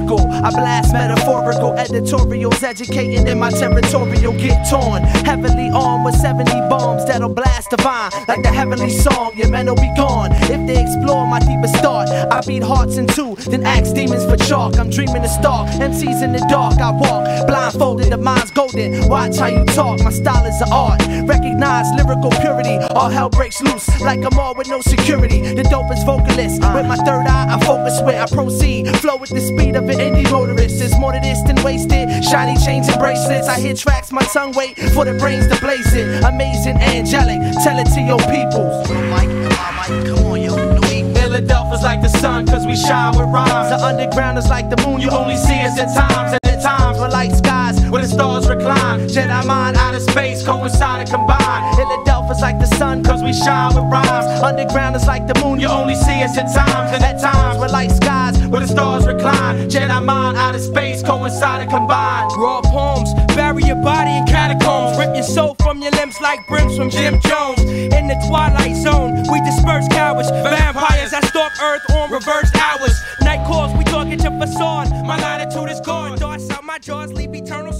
historical. I blast metaphorical editorials, educating in my territorial. Get torn, heavily armed with 70 bombs that'll blast divine like the heavenly song. Your men will be gone if they explore my deepest thought. I beat hearts in two, then ask demons for chalk. I'm dreaming to stalk MCs in the dark. I walk blindfolded, the mind's golden. Watch how you talk, my style is an art. Recognize lyrical purity, all hell breaks loose like I'm all with no security. The dopest vocalist, with my third eye I focus where I proceed. Flow with the speed of an indie motorist. There's more to this than wasted. Shiny chains and bracelets, I hit tracks, my tongue wait for the brains to blaze it. Amazing, angelic, tell it to your peoples. Mike, come on, yo. Philadelphia's like the sun, cause we shine with rhymes. The underground is like the moon, you only see us at times. And at times we're like skies where the stars recline. Jedi mind out of space, coincide and combine. Philadelphia's like the sun, cause we shine with rhymes. Underground is like the moon, you only see us at times. And at times we're like skies where the stars recline. Jedi mind out of space, coincide and combine. Raw poems, bury your body in catacombs. Rip your soul from your limbs like brims from Jim Jones. In the twilight zone, we disperse cowards. Vampires that stalk earth on reversed hours. Night calls, we talking to facade. My latitude is gone. Thoughts out my jaws, leave eternal